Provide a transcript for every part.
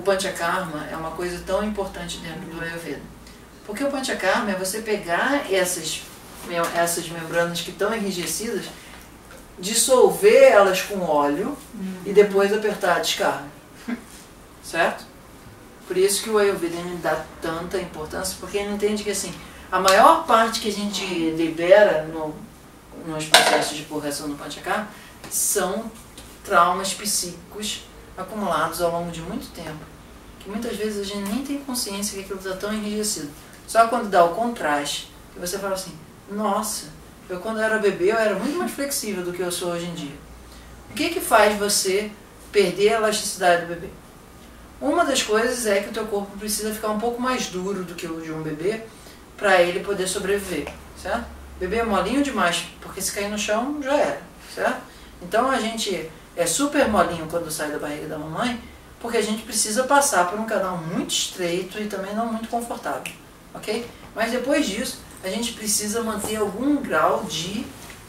Panchakarma é uma coisa tão importante dentro do Ayurveda? Porque o Panchakarma é você pegar essas membranas que estão enrijecidas, dissolver elas com óleo e depois apertar a descarga. Certo? Por isso que o Ayurveda me dá tanta importância, porque ele entende que assim, a maior parte que a gente libera nos processos de purgação do Panchakarma são traumas psíquicos acumulados ao longo de muito tempo, que muitas vezes a gente nem tem consciência que aquilo está tão enrijecido. Só quando dá o contraste, que você fala assim, nossa, eu quando era bebê eu era muito mais flexível do que eu sou hoje em dia. O que faz você perder a elasticidade do bebê? Uma das coisas é que o teu corpo precisa ficar um pouco mais duro do que o de um bebê para ele poder sobreviver, certo? O bebê é molinho demais, porque se cair no chão já era, certo? Então a gente é super molinho quando sai da barriga da mamãe, porque a gente precisa passar por um canal muito estreito e também não muito confortável, ok? Mas depois disso, a gente precisa manter algum grau de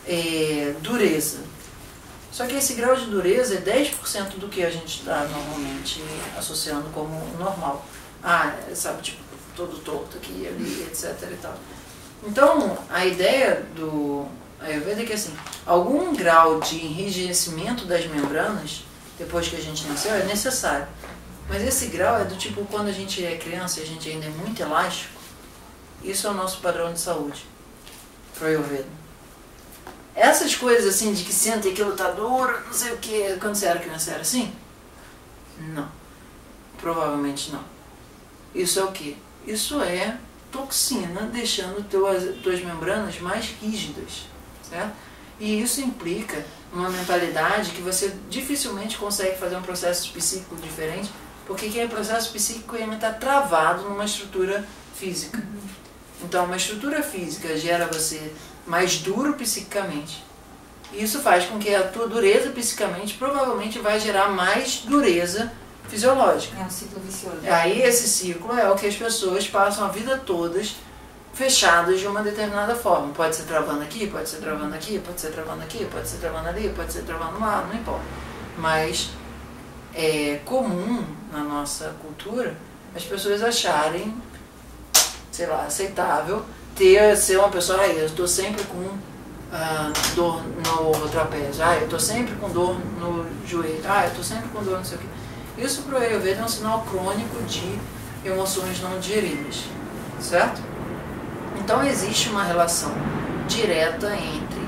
dureza. Só que esse grau de dureza é 10% do que a gente está normalmente associando como normal. Ah, sabe, tipo, todo torto aqui e ali, etc e tal. Então, a ideia do Ayurveda é que assim, algum grau de enrijecimento das membranas, depois que a gente nasceu, é necessário. Mas esse grau é do tipo, quando a gente é criança e a gente ainda é muito elástico, isso é o nosso padrão de saúde, pro Ayurveda. Essas coisas assim, de que senta e aquilo tá duro, não sei o que, quando você era criança era assim? Não. Provavelmente não. Isso é o que? Isso é toxina deixando tuas membranas mais rígidas, certo? E isso implica uma mentalidade que você dificilmente consegue fazer um processo psíquico diferente, porque aquele processo psíquico ele está travado numa estrutura física. Então, uma estrutura física gera você mais duro psiquicamente. E isso faz com que a tua dureza psicamente provavelmente vai gerar mais dureza fisiológica. É um ciclo vicioso. Aí esse ciclo é o que as pessoas passam a vida todas fechadas de uma determinada forma. Pode ser travando aqui, pode ser travando aqui, pode ser travando aqui, pode ser travando ali, pode ser travando lá, não importa. Mas é comum na nossa cultura as pessoas acharem, sei lá, aceitável ser uma pessoa, eu estou sempre com dor no trapézio, eu estou sempre com dor no joelho, eu estou sempre com dor não sei o que. Isso para o Ayurveda é um sinal crônico de emoções não digeridas, certo? Então existe uma relação direta entre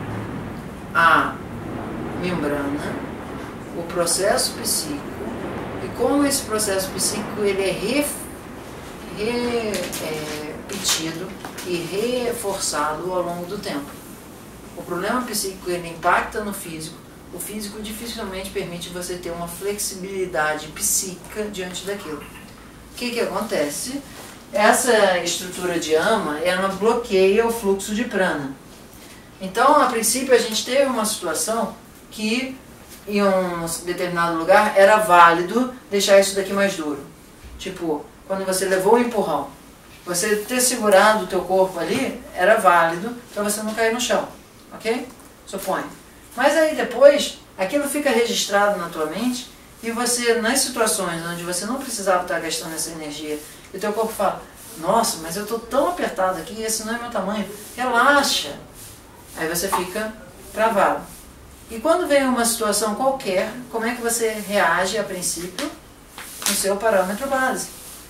a membrana, o processo psíquico e como esse processo psíquico ele é repetido e reforçado ao longo do tempo. O problema psíquico ele impacta no físico. O físico dificilmente permite você ter uma flexibilidade psíquica diante daquilo. O que acontece? Essa estrutura de ama, ela bloqueia o fluxo de prana. Então, a princípio, a gente teve uma situação que em um determinado lugar era válido deixar isso daqui mais duro. Tipo, quando você levou o empurrão, você ter segurado o teu corpo ali era válido para você não cair no chão, ok? Suponho. Mas aí depois, aquilo fica registrado na tua mente e você, nas situações onde você não precisava estar gastando essa energia, e o teu corpo fala, nossa, mas eu estou tão apertado aqui, esse não é meu tamanho, relaxa. Aí você fica travado. E quando vem uma situação qualquer, como é que você reage a princípio no seu parâmetro base?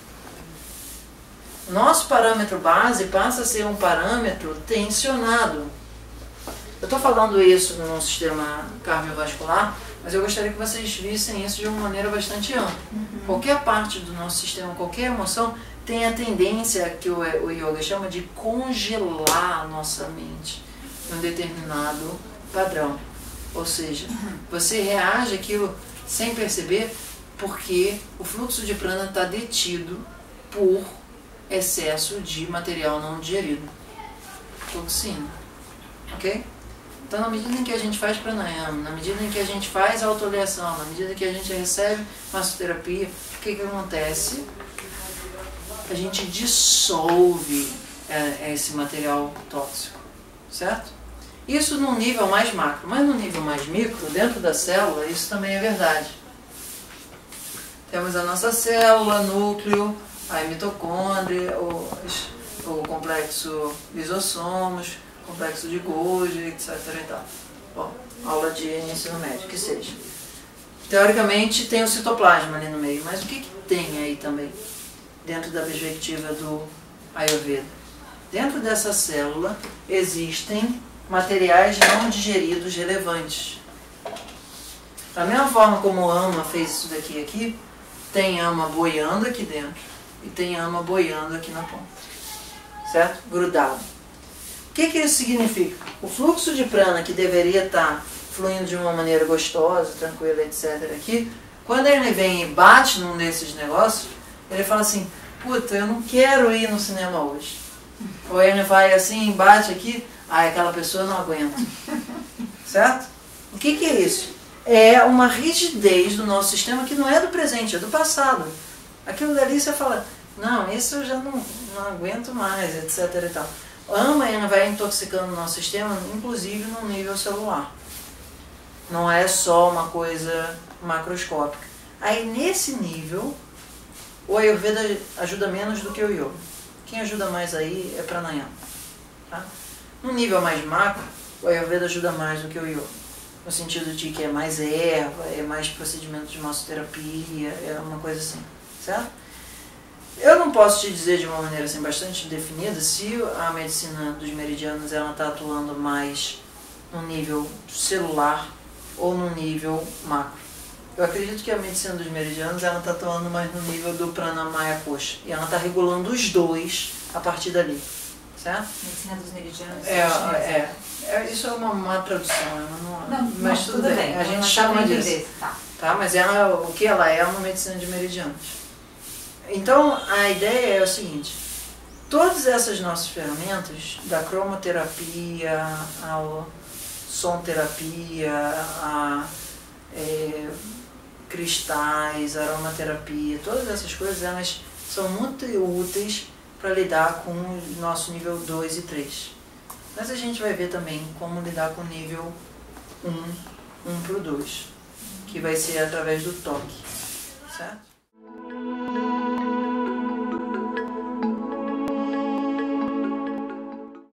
Nosso parâmetro base passa a ser um parâmetro tensionado. Eu estou falando isso no sistema cardiovascular, mas eu gostaria que vocês vissem isso de uma maneira bastante ampla. Qualquer parte do nosso sistema, qualquer emoção, tem a tendência que o yoga chama de congelar a nossa mente em um determinado padrão. Ou seja, você reage àquilo sem perceber porque o fluxo de prana está detido por excesso de material não digerido. Toxina. Ok? Então, na medida em que a gente faz pranayama, na medida em que a gente faz autoleação, na medida que a gente recebe massoterapia, o que acontece? A gente dissolve esse material tóxico, certo? Isso num nível mais macro, mas no nível mais micro, dentro da célula, isso também é verdade. Temos a nossa célula, núcleo, a mitocôndria, o complexo lisossomos, complexo de Golgi, etc. E tal. Bom, aula de ensino médio, que seja. Teoricamente tem o citoplasma ali no meio, mas o que tem aí também, dentro da perspectiva do Ayurveda? Dentro dessa célula existem materiais não digeridos relevantes. Da mesma forma como o ama fez isso daqui aqui, tem ama boiando aqui dentro e tem ama boiando aqui na ponta. Certo? Grudado. O que isso significa? O fluxo de prana que deveria estar fluindo de uma maneira gostosa, tranquila, etc. aqui, quando ele vem e bate num desses negócios, ele fala assim, puta, eu não quero ir no cinema hoje. Ou ele vai assim, bate aqui, aquela pessoa não aguenta. Certo? O que é isso? É uma rigidez do nosso sistema que não é do presente, é do passado. Aquilo dali você fala, não, isso eu já não aguento mais, etc. E tal. Ama ainda vai intoxicando o nosso sistema, inclusive no nível celular. Não é só uma coisa macroscópica. Aí nesse nível, o Ayurveda ajuda menos do que o Yoga. Quem ajuda mais aí é Pranayama. Tá? No nível mais macro, o Ayurveda ajuda mais do que o Yoga. No sentido de que é mais erva, é mais procedimento de massoterapia, é uma coisa assim, certo? Eu não posso te dizer de uma maneira assim, bastante definida se a medicina dos meridianos está atuando mais no nível celular ou no nível macro. Eu acredito que a medicina dos meridianos está atuando mais no nível do Pranamaya Kosha. E ela está regulando os dois a partir dali. Certo? Medicina dos meridianos. Isso é uma má tradução, não, mas tudo bem. A gente chama disso. Tá? Mas o que ela é uma medicina de meridianos. Então a ideia é o seguinte: todas essas nossas ferramentas, da cromoterapia, a sonterapia, a cristais, aromaterapia, todas essas coisas elas são muito úteis para lidar com o nosso nível 2 e 3. Mas a gente vai ver também como lidar com o nível 1 para o 2, que vai ser através do toque, certo?